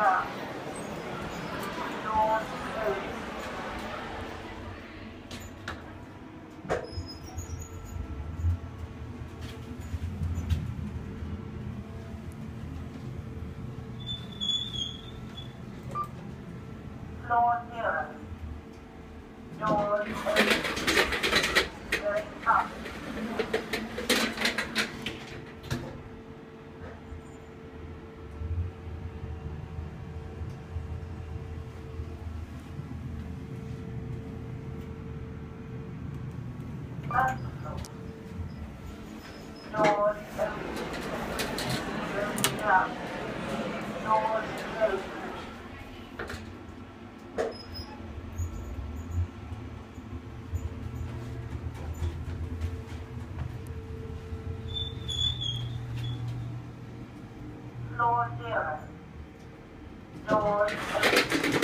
down. Doors closed. Floor 0. Doors open. Going up. Vertical. Doors open. Going down. Doors closed. Floor 0. Doors open.